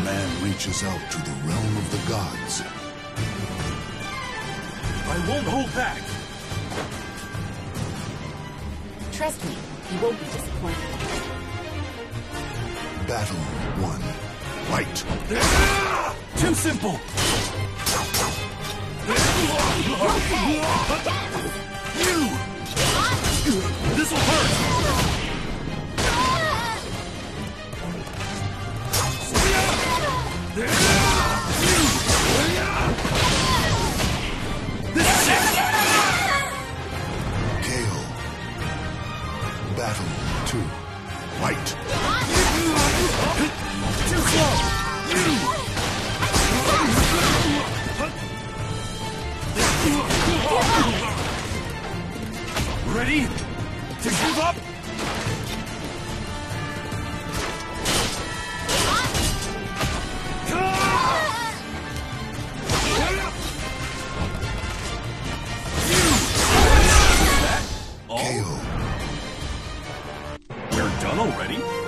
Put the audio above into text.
Man reaches out to the realm of the gods. I won't hold back. Trust me, you won't be disappointed. Battle 1. Fight! Too simple! This'll hurt! This is it! KO. Battle 2. Fight! Too slow! Ready? To give up? KO. We're done already?